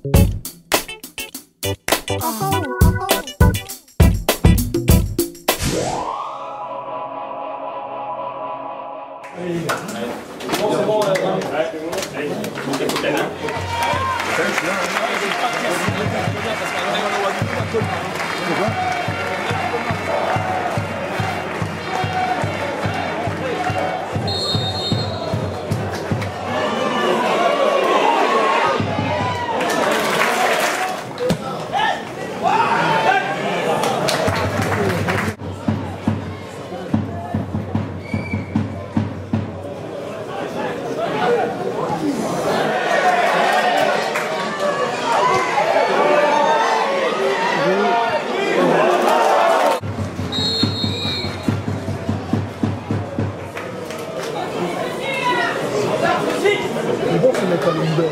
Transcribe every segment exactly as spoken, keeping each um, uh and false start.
Bon, c'est bon, allez, C'est bon, c'est mettre un leader.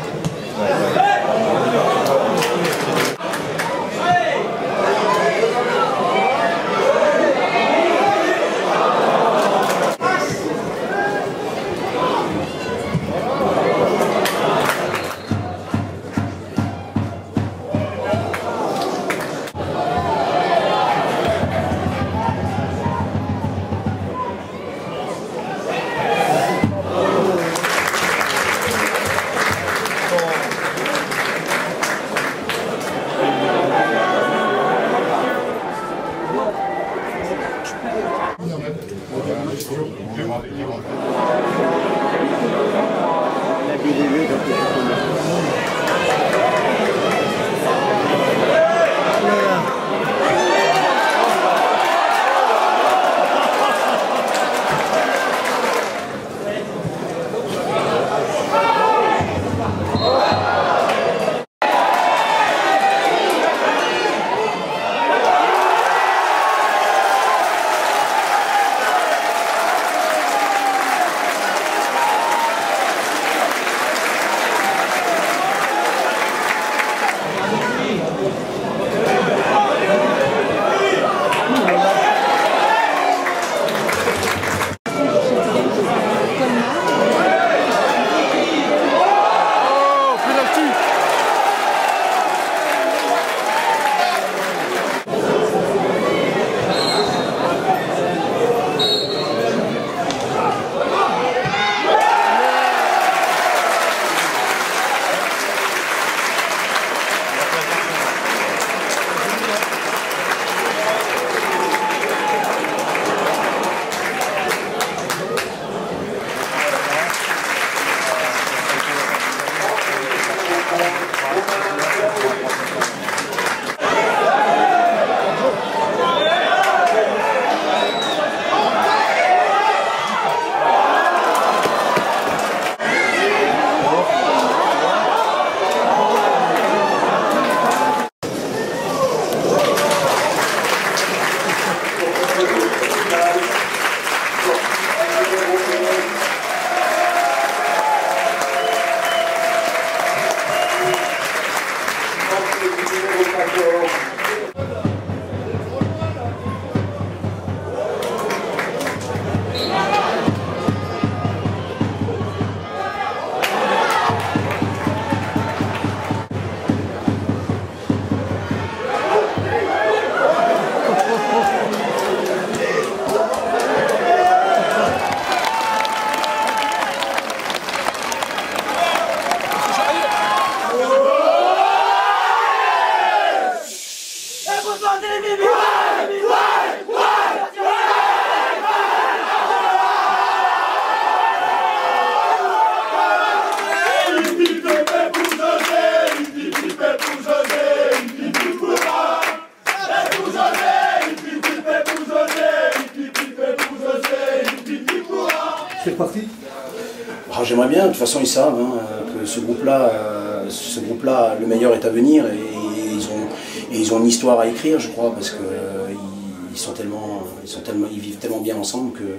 Ah, j'aimerais bien, de toute façon ils savent hein, que ce groupe-là, euh, ce groupe-là, le meilleur est à venir et, et, ils ont, et ils ont une histoire à écrire, je crois, parce que euh, ils, ils sont tellement, ils sont tellement, ils vivent tellement bien ensemble que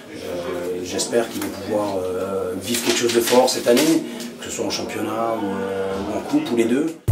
euh, j'espère qu'ils vont pouvoir euh, vivre quelque chose de fort cette année, que ce soit en championnat ou, euh, ou en coupe ou les deux.